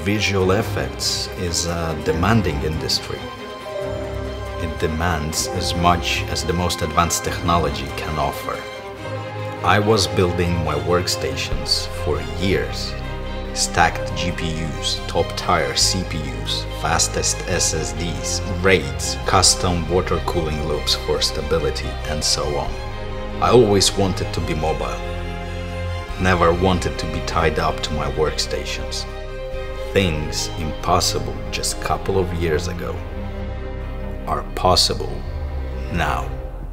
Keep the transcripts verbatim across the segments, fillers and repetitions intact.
Visual effects is a demanding industry. It demands as much as the most advanced technology can offer. I was building my workstations for years. Stacked G P Us, top-tier C P Us, fastest S S Ds, RAIDs, custom water cooling loops for stability, and so on. I always wanted to be mobile. Never wanted to be tied up to my workstations. Things impossible just a couple of years ago are possible now.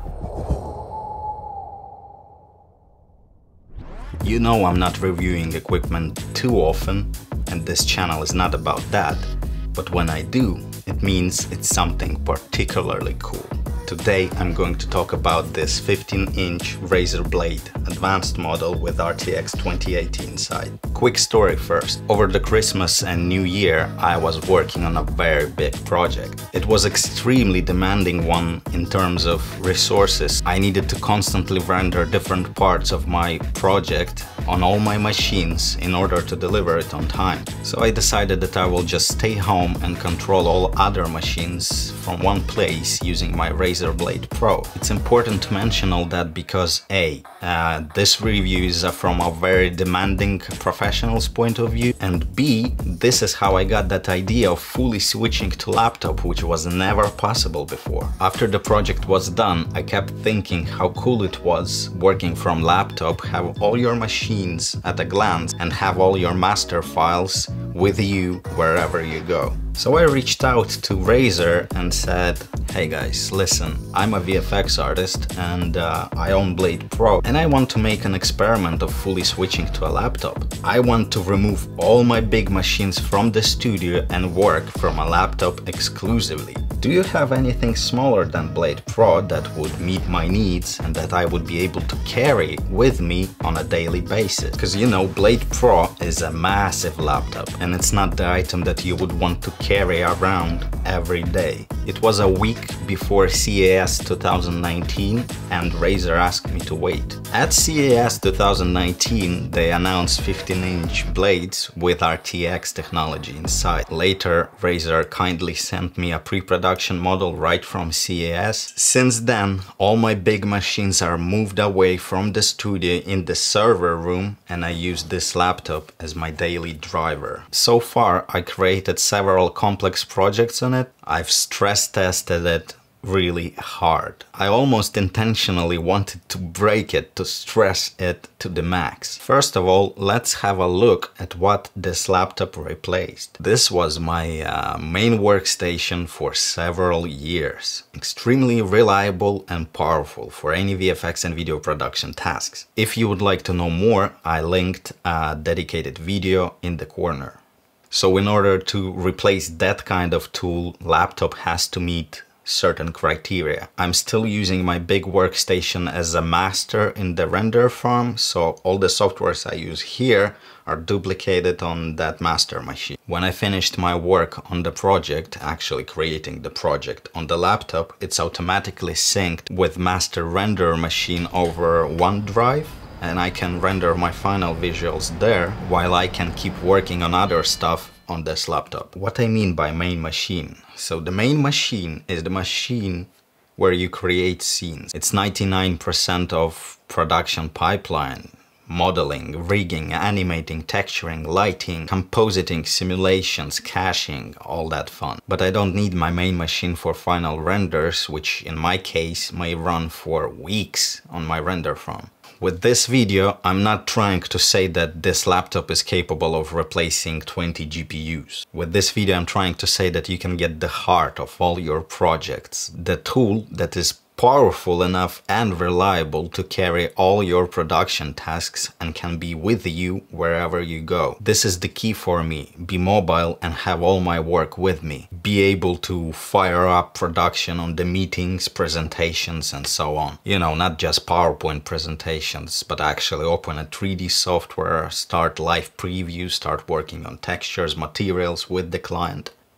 You know I'm not reviewing equipment too often, and this channel is not about that, but when I do, it means it's something particularly cool. Today I'm going to talk about this fifteen inch Razer Blade advanced model with R T X twenty eighty inside. Quick story first. Over the Christmas and New Year I was working on a very big project. It was extremely demanding one in terms of resources. I needed to constantly render different parts of my project on all my machines in order to deliver it on time. So I decided that I will just stay home and control all other machines from one place using my Razer Blade Pro. It's important to mention all that because A, uh, this review is uh, from a very demanding professional's point of view, and B, this is how I got that idea of fully switching to laptop, which was never possible before. After the project was done, I kept thinking how cool it was working from laptop, have all your machines at a glance and have all your master files with you wherever you go. So I reached out to Razer and said, hey guys, listen, I'm a V F X artist and uh, I own Blade Pro and I want to make an experiment of fully switching to a laptop. I want to remove all my big machines from the studio and work from a laptop exclusively. Do you have anything smaller than Blade Pro that would meet my needs and that I would be able to carry with me on a daily basis? Because you know, Blade Pro is a massive laptop and it's not the item that you would want to carry around every day. It was a week before C E S two thousand nineteen and Razer asked me to wait. At C E S two thousand nineteen they announced fifteen inch blades with R T X technology inside. Later Razer kindly sent me a pre-production model right from C E S. Since then all my big machines are moved away from the studio in the server room and I use this laptop as my daily driver. So far I created several complex projects on it. I've stress tested it really hard. I almost intentionally wanted to break it, to stress it to the max. First of all, let's have a look at what this laptop replaced. This was my uh, main workstation for several years. Extremely reliable and powerful for any V F X and video production tasks. If you would like to know more, I linked a dedicated video in the corner. So in order to replace that kind of tool, laptop has to meet certain criteria. I'm still using my big workstation as a master in the render farm, so all the softwares I use here are duplicated on that master machine. When I finished my work on the project, actually creating the project on the laptop, it's automatically synced with master render machine over OneDrive, and I can render my final visuals there while I can keep working on other stuff on this laptop. What I mean by main machine. So the main machine is the machine where you create scenes. It's ninety-nine percent of production pipeline. Modeling, rigging, animating, texturing, lighting, compositing, simulations, caching, all that fun. But I don't need my main machine for final renders, which in my case may run for weeks on my render farm. With this video, I'm not trying to say that this laptop is capable of replacing twenty G P Us. With this video, I'm trying to say that you can get the heart of all your projects, the tool that is powerful enough and reliable to carry all your production tasks and can be with you wherever you go. This is the key for me. Be mobile and have all my work with me. Be able to fire up production on the meetings, presentations and so on. You know, not just PowerPoint presentations, but actually open a three D software, start live preview, start working on textures, materials with the client.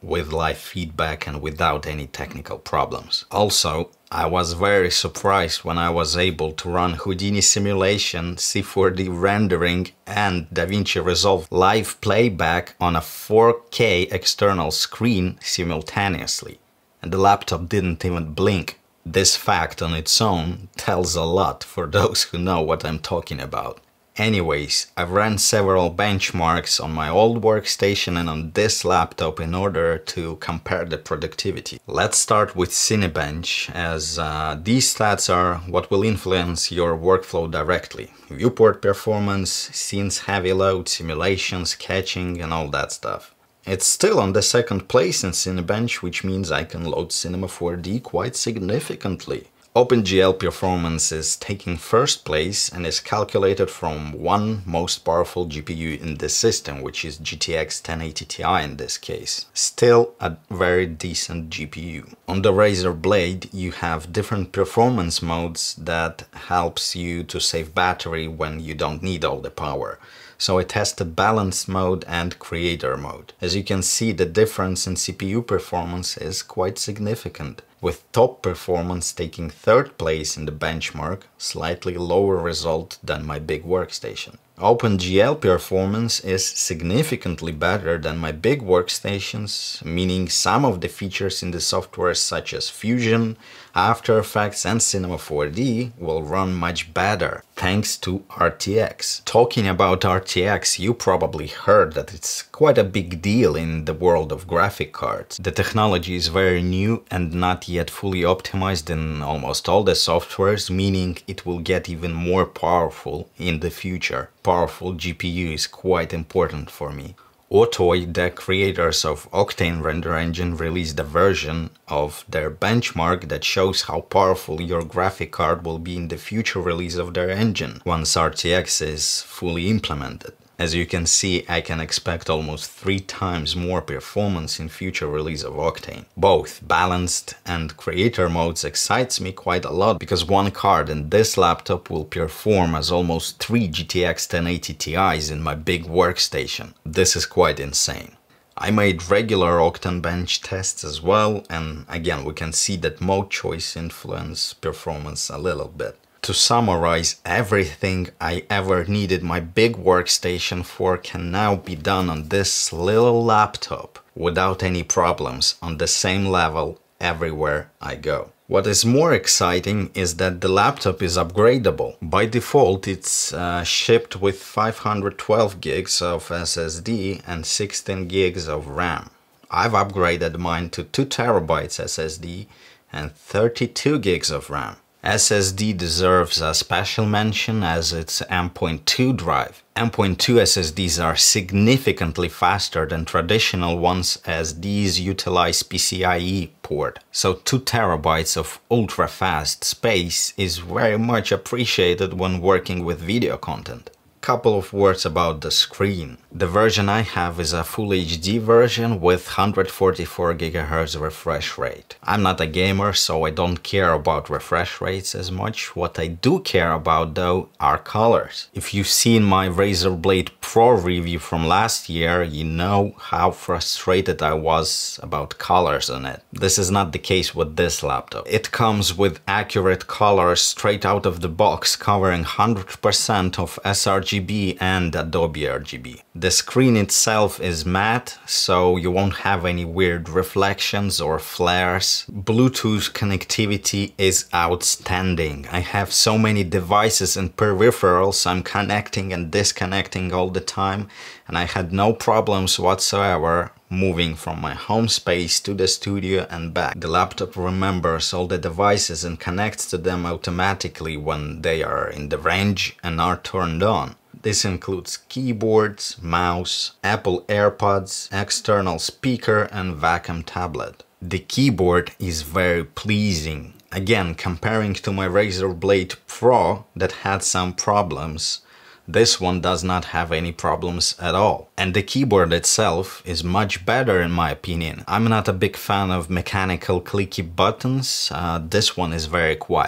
with live feedback and without any technical problems. Also, I was very surprised when I was able to run Houdini simulation, C four D rendering and DaVinci Resolve live playback on a four K external screen simultaneously. And the laptop didn't even blink. This fact on its own tells a lot for those who know what I'm talking about. Anyways, I've ran several benchmarks on my old workstation and on this laptop in order to compare the productivity. Let's start with Cinebench, as uh, these stats are what will influence your workflow directly. Viewport performance, scenes heavy load, simulation, sketching and all that stuff. It's still on the second place in Cinebench, which means I can load Cinema four D quite significantly. OpenGL performance is taking first place and is calculated from one most powerful G P U in the system, which is G T X ten eighty Ti in this case. Still a very decent G P U. On the Razer Blade you have different performance modes that helps you to save battery when you don't need all the power. So I tested balanced mode and creator mode. As you can see, the difference in C P U performance is quite significant, with top performance taking third place in the benchmark, slightly lower result than my big workstation. OpenGL performance is significantly better than my big workstations, meaning some of the features in the software such as Fusion, After Effects and Cinema four D will run much better thanks to R T X. Talking about R T X, you probably heard that it's quite a big deal in the world of graphic cards. The technology is very new and not yet fully optimized in almost all the softwares, meaning it will get even more powerful in the future. Powerful G P U is quite important for me. Otoy, the creators of Octane render engine, released a version of their benchmark that shows how powerful your graphic card will be in the future release of their engine, once R T X is fully implemented. As you can see, I can expect almost three times more performance in future release of Octane. Both balanced and creator modes excites me quite a lot, because one card in this laptop will perform as almost three G T X ten eighty Ti's in my big workstation. This is quite insane. I made regular Octane bench tests as well, and again we can see that mode choice influences performance a little bit. To summarize, everything I ever needed my big workstation for can now be done on this little laptop without any problems, on the same level everywhere I go. What is more exciting is that the laptop is upgradable. By default it's uh, shipped with five hundred twelve gigs of S S D and sixteen gigs of RAM. I've upgraded mine to two terabytes S S D and thirty-two gigs of RAM. S S D deserves a special mention as it's M dot two drive. M dot two S S Ds are significantly faster than traditional ones, as these utilize P C I E port. So two terabytes of ultra-fast space is very much appreciated when working with video content. Couple of words about the screen. The version I have is a full H D version with one hundred forty-four gigahertz refresh rate. I'm not a gamer, so I don't care about refresh rates as much. What I do care about though are colors. If you've seen my Razer Blade Pro review from last year, you know how frustrated I was about colors on it. This is not the case with this laptop. It comes with accurate colors straight out of the box, covering one hundred percent of sRGB and Adobe R G B. The screen itself is matte, so you won't have any weird reflections or flares. Bluetooth connectivity is outstanding. I have so many devices and peripherals I'm connecting and disconnecting all the time, and I had no problems whatsoever moving from my home space to the studio and back. The laptop remembers all the devices and connects to them automatically when they are in the range and are turned on. This includes keyboards, mouse, Apple AirPods, external speaker and vacuum tablet. The keyboard is very pleasing. Again, comparing to my Razer Blade Pro that had some problems, this one does not have any problems at all. And the keyboard itself is much better in my opinion. I'm not a big fan of mechanical clicky buttons. Uh, this one is very quiet.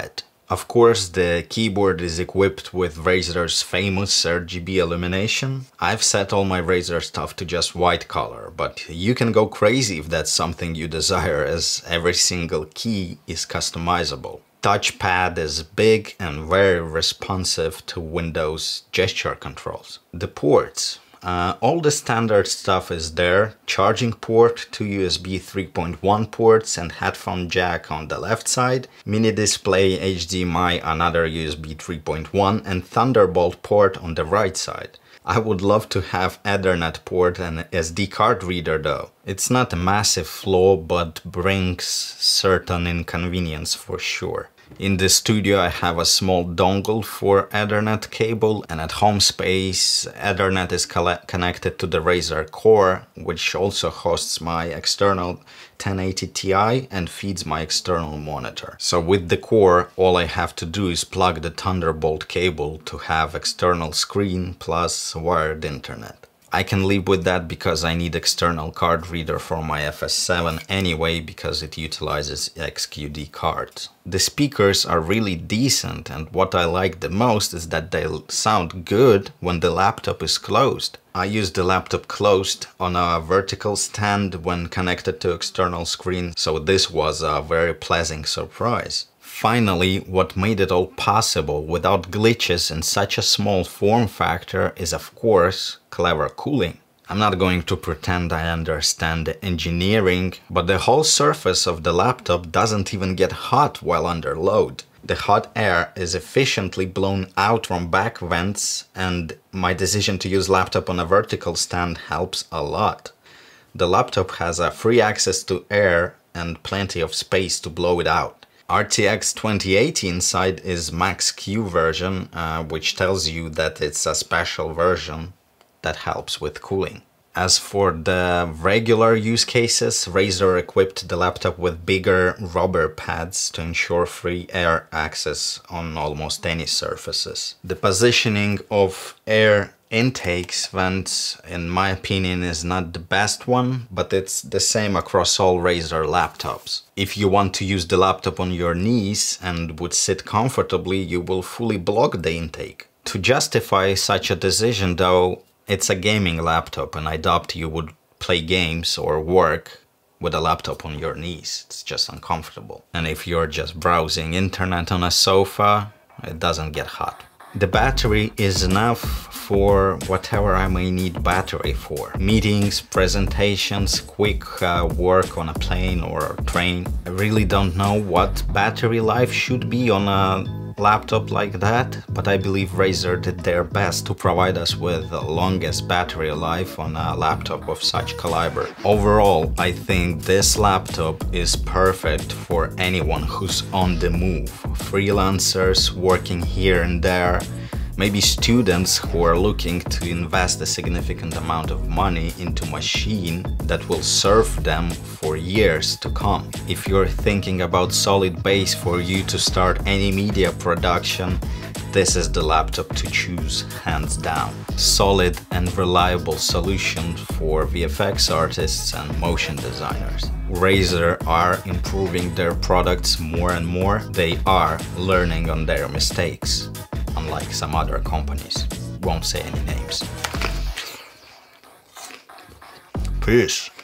Of course, the keyboard is equipped with Razer's famous R G B illumination. I've set all my Razer stuff to just white color, but you can go crazy if that's something you desire, as every single key is customizable. Touchpad is big and very responsive to Windows gesture controls. The ports. Uh, all the standard stuff is there. Charging port, two U S B three point one ports and headphone jack on the left side, mini display, H D M I, another U S B three point one and Thunderbolt port on the right side. I would love to have Ethernet port and S D card reader though. It's not a massive flaw, but brings certain inconvenience for sure. In the studio I have a small dongle for Ethernet cable, and at home space Ethernet is connected to the Razer Core, which also hosts my external ten eighty Ti and feeds my external monitor. So with the Core, all I have to do is plug the Thunderbolt cable to have external screen plus wired internet. I can live with that because I need external card reader for my F S seven anyway, because it utilizes X Q D cards. The speakers are really decent, and what I like the most is that they sound good when the laptop is closed. I use the laptop closed on a vertical stand when connected to external screen, so this was a very pleasant surprise. Finally, what made it all possible without glitches in such a small form factor is, of course, clever cooling. I'm not going to pretend I understand the engineering, but the whole surface of the laptop doesn't even get hot while under load. The hot air is efficiently blown out from back vents, and my decision to use laptop on a vertical stand helps a lot. The laptop has a free access to air and plenty of space to blow it out. R T X twenty eighty inside is Max Q version, uh, which tells you that it's a special version that helps with cooling. As for the regular use cases, Razer equipped the laptop with bigger rubber pads to ensure free air access on almost any surfaces. The positioning of air intakes vents, in my opinion, is not the best one, but it's the same across all Razer laptops. If you want to use the laptop on your knees and would sit comfortably, you will fully block the intake. To justify such a decision though, it's a gaming laptop, and I doubt you would play games or work with a laptop on your knees. It's just uncomfortable. And if you're just browsing internet on a sofa, it doesn't get hot. The battery is enough for whatever I may need battery for. Meetings, presentations, quick uh, work on a plane or a train. I really don't know what battery life should be on a laptop like that, but I believe Razer did their best to provide us with the longest battery life on a laptop of such caliber. Overall, I think this laptop is perfect for anyone who's on the move. Freelancers working here and there, maybe students who are looking to invest a significant amount of money into a machine that will serve them for years to come. If you're thinking about solid base for you to start any media production, this is the laptop to choose, hands down. Solid and reliable solution for V F X artists and motion designers. Razer are improving their products more and more. They are learning on their mistakes, unlike some other companies. Won't say any names. Peace.